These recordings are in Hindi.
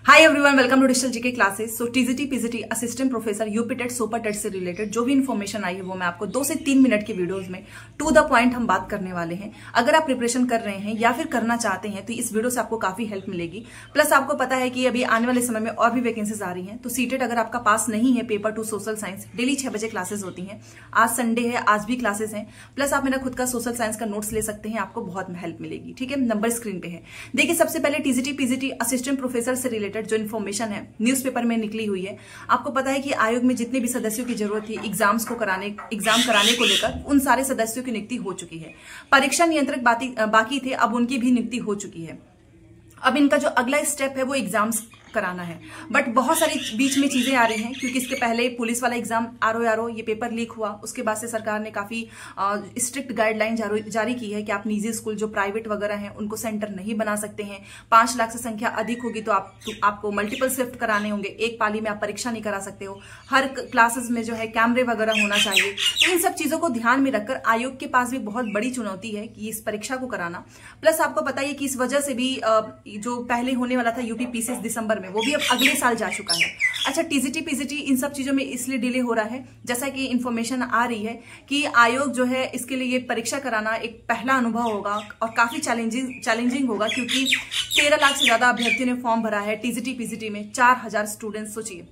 Hi everyone, welcome to digital GK classes. So TGT PGT assistant professor UP TET super TET से रिलेटेड जो भी इन्फॉर्मेशन आई है वो मैं आपको 2 से 3 मिनट के वीडियोस में टू द पॉइंट हम बात करने वाले हैं। अगर आप प्रिपरेशन कर रहे हैं या फिर करना चाहते हैं तो इस वीडियो से आपको काफी हेल्प मिलेगी। प्लस आपको पता है कि अभी आने वाले समय में और भी वैकेंसीज आ रही हैं, तो सीटेट अगर आपका पास नहीं है पेपर 2 सोशल साइंस, डेली 6 बजे क्लासेस होती हैं। आज संडे है, आज भी क्लासेस हैं। प्लस आप मेरा खुद का सोशल साइंस का नोट्स ले सकते हैं, आपको बहुत हेल्प मिलेगी। ठीक है, नंबर स्क्रीन पे है। देखिए, सबसे पहले टीजीटी पीजीटी असिस्टेंट प्रोफेसर से रिलेटेड जो इन्फॉर्मेशन न्यूज़पेपर में निकली हुई है। आपको पता है कि आयोग में जितने भी सदस्यों की जरूरत थी एग्जाम कराने को लेकर, उन सारे सदस्यों की नियुक्ति हो चुकी है। परीक्षा नियंत्रक बाकी थे, अब उनकी भी नियुक्ति हो चुकी है। अब इनका जो अगला स्टेप है वो एग्जाम्स कराना है। बट बहुत सारी बीच में चीजें आ रही हैं, क्योंकि इसके पहले पुलिस वाला एग्जाम आरओ ये पेपर लीक हुआ। उसके बाद से सरकार ने काफी स्ट्रिक्ट गाइडलाइन जारी की है कि आप निजी स्कूल जो प्राइवेट वगैरह हैं उनको सेंटर नहीं बना सकते हैं। 5 लाख से संख्या अधिक होगी तो आपको मल्टीपल शिफ्ट कराने होंगे, एक पाली में आप परीक्षा नहीं करा सकते हो। हर क्लासेस में जो है कैमरे वगैरह होना चाहिए। तो इन सब चीजों को ध्यान में रखकर आयोग के पास भी बहुत बड़ी चुनौती है कि इस परीक्षा को कराना। प्लस आपको पता है कि इस वजह से भी जो पहले होने वाला था यूपी पीसीएस दिसंबर में, वो भी अब अगले साल जा चुका है। अच्छा, टीजीटी पीजीटी इन सब चीजों में इसलिए डिले हो रहा है, जैसा कि इंफॉर्मेशन आ रही है कि आयोग जो है इसके लिए ये परीक्षा कराना एक पहला अनुभव होगा और काफी चैलेंजिंग होगा, क्योंकि 13 लाख से ज्यादा अभ्यर्थियों ने फॉर्म भरा है। टीजीटी पीजीटी में 4000 स्टूडेंट्स, सोचिए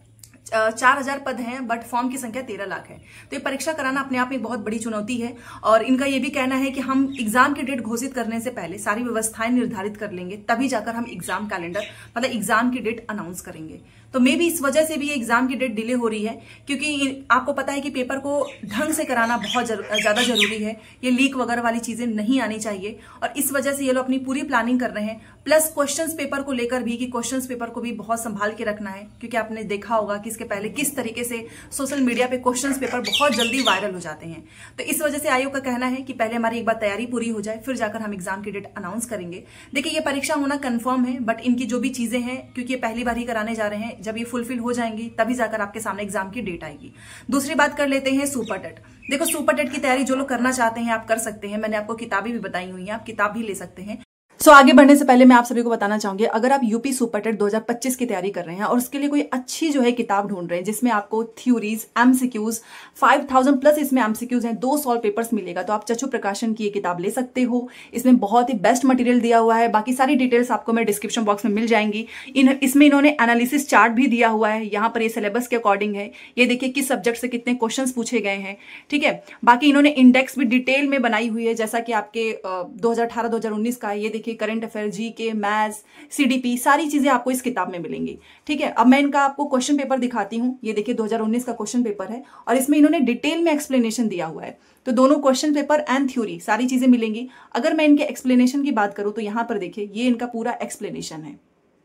4000 पद हैं, बट फॉर्म की संख्या 13 लाख है। तो ये परीक्षा कराना अपने आप में बहुत बड़ी चुनौती है। और इनका ये भी कहना है कि हम एग्जाम की डेट घोषित करने से पहले सारी व्यवस्थाएं निर्धारित कर लेंगे, तभी जाकर हम एग्जाम कैलेंडर मतलब एग्जाम की डेट अनाउंस करेंगे। तो मे भी इस वजह से भी ये एग्जाम की डेट डिले हो रही है, क्योंकि आपको पता है कि पेपर को ढंग से कराना बहुत ज्यादा जरूरी है। ये लीक वगैरह वाली चीजें नहीं आनी चाहिए, और इस वजह से ये लोग अपनी पूरी प्लानिंग कर रहे हैं। प्लस क्वेश्चंस पेपर को लेकर भी, कि क्वेश्चंस पेपर को भी बहुत संभाल के रखना है, क्योंकि आपने देखा होगा कि इसके पहले किस तरीके से सोशल मीडिया पे क्वेश्चंस पेपर बहुत जल्दी वायरल हो जाते हैं। तो इस वजह से आयोग का कहना है कि पहले हमारी एक बार तैयारी पूरी हो जाए, फिर जाकर हम एग्जाम की डेट अनाउंस करेंगे। देखिए, ये परीक्षा होना कंफर्म है, बट इनकी जो भी चीजें हैं, क्योंकि ये पहली बार ही कराने जा रहे हैं, जब ये फुलफिल हो जाएंगी तभी जाकर आपके सामने एग्जाम की डेट आएगी। दूसरी बात कर लेते हैं सुपर टेट। देखो, सुपर टेट की तैयारी जो लोग करना चाहते हैं आप कर सकते हैं। मैंने आपको किताबें भी बताई हुई हैं, आप किताब भी ले सकते हैं। आगे बढ़ने से पहले मैं आप सभी को बताना चाहूंगी, अगर आप यूपी सुपर टेट 2025 की तैयारी कर रहे हैं और उसके लिए कोई अच्छी जो है किताब ढूंढ रहे हैं जिसमें आपको थ्योरीज, एमसीक्यूज 5000 प्लस इसमें एमसीक्यूज हैं, 2 सॉल्व पेपर्स मिलेगा, तो आप चक्षु प्रकाशन की ये किताब ले सकते हो। इसमें बहुत ही बेस्ट मटेरियल दिया हुआ है। बाकी सारी डिटेल्स आपको मैं डिस्क्रिप्शन बॉक्स में मिल जाएंगी। इसमें इन्होंने एनालिसिस चार्ट भी दिया हुआ है। यहाँ पर ये सिलेबस के अकॉर्डिंग है, ये देखिए किस सब्जेक्ट से कितने क्वेश्चन पूछे गए हैं। ठीक है, बाकी इन्होंने इंडेक्स भी डिटेल में बनाई हुई है, जैसा कि आपके 2018-2019 का। ये देखिए current affair, GK, maths, CDP, सारी चीजें आपको इस किताब में मिलेंगी। ठीक है, अब मैं इनका आपको क्वेश्चन पेपर दिखाती हूँ। ये देखिए 2019 का क्वेश्चन पेपर है और इसमें इन्होंने डिटेल में एक्सप्लेनेशन दिया हुआ है। तो दोनों क्वेश्चन पेपर एंड थ्योरी सारी चीजें मिलेंगी। अगर मैं इनके एक्सप्लेनेशन की बात करूं तो यहां पर देखिए ये इनका पूरा एक्सप्लेनेशन है।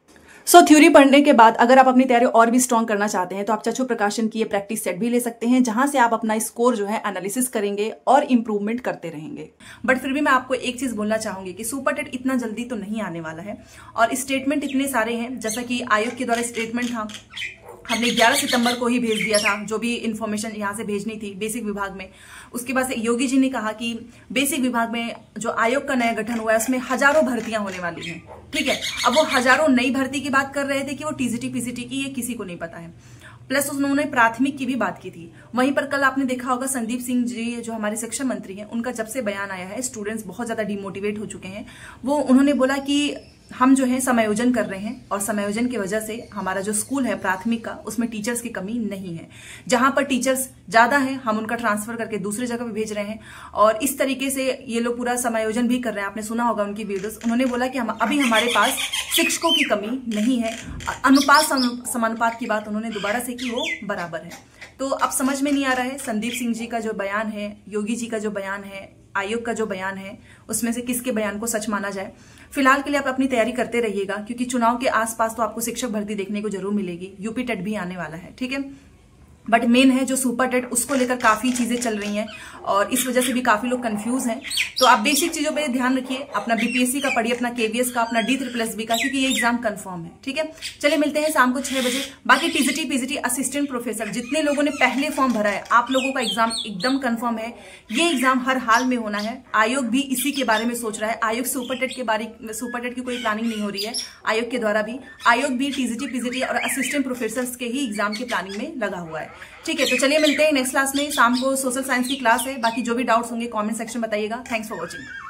थ्योरी पढ़ने के बाद अगर आप अपनी तैयारी और भी स्ट्रॉन्ग करना चाहते हैं तो आप चक्षु प्रकाशन की ये प्रैक्टिस सेट भी ले सकते हैं, जहां से आप अपना स्कोर जो है एनालिसिस करेंगे और इंप्रूवमेंट करते रहेंगे। बट फिर भी मैं आपको एक चीज बोलना चाहूंगी कि सुपर टेट इतना जल्दी तो नहीं आने वाला है, और स्टेटमेंट इतने सारे हैं। जैसा कि आयोग के द्वारा स्टेटमेंट था, हमने 11 सितंबर को ही भेज दिया था, जो भी इंफॉर्मेशन यहाँ से भेजनी थी बेसिक विभाग में। उसके बाद से योगी जी ने कहा कि बेसिक विभाग में जो आयोग का नया गठन हुआ है उसमें हजारों भर्तियां होने वाली हैं। ठीक है, अब वो हजारों नई भर्ती की बात कर रहे थे कि वो टीजीटी पीजीटी की, ये किसी को नहीं पता है। प्लस उन्होंने प्राथमिक की भी बात की थी। वहीं पर कल आपने देखा होगा संदीप सिंह जी जो हमारे शिक्षा मंत्री हैं, उनका जब से बयान आया है स्टूडेंट्स बहुत ज्यादा डिमोटिवेट हो चुके हैं। वो उन्होंने बोला कि हम जो है समायोजन कर रहे हैं, और समायोजन की वजह से हमारा जो स्कूल है प्राथमिक का, उसमें टीचर्स की कमी नहीं है। जहां पर टीचर्स ज्यादा है हम उनका ट्रांसफर करके दूसरी जगह पे भेज रहे हैं, और इस तरीके से ये लोग पूरा समायोजन भी कर रहे हैं। आपने सुना होगा उनकी वीडियोस। उन्होंने बोला कि अभी हमारे पास शिक्षकों की कमी नहीं है। अनुपात समानुपात की बात उन्होंने दोबारा से की, वो बराबर है। तो अब समझ में नहीं आ रहा है संदीप सिंह जी का जो बयान है, योगी जी का जो बयान है, आयोग का जो बयान है, उसमें से किसके बयान को सच माना जाए। फिलहाल के लिए आप अपनी तैयारी करते रहिएगा, क्योंकि चुनाव के आसपास तो आपको शिक्षक भर्ती देखने को जरूर मिलेगी। यूपी टेट भी आने वाला है। ठीक है, बट मेन है जो सुपर टेट, उसको लेकर काफी चीजें चल रही हैं और इस वजह से भी काफी लोग कंफ्यूज हैं। तो आप बेसिक चीजों पे ध्यान रखिए, अपना बीपीएससी का पढ़िए, अपना केवीएस का, अपना D++ का, क्योंकि ये एग्जाम कंफर्म है। ठीक है, चलिए मिलते हैं शाम को 6 बजे। बाकी टीजीटी पीजीटी असिस्टेंट प्रोफेसर जितने लोगों ने पहले फॉर्म भरा है, आप लोगों का एग्जाम एकदम कंफर्म है। ये एग्जाम हर हाल में होना है। आयोग भी इसी के बारे में सोच रहा है। आयोग सुपर टेट की कोई प्लानिंग नहीं हो रही है आयोग के द्वारा भी। आयोग भी टीजीटी पीजीटी और असिस्टेंट प्रोफेसर के ही एग्जाम की प्लानिंग में लगा हुआ है। ठीक है, तो चलिए मिलते हैं नेक्स्ट क्लास में। शाम को सोशल साइंस की क्लास है। बाकी जो भी डाउट्स होंगे कमेंट सेक्शन में बताइएगा। Thanks for watching.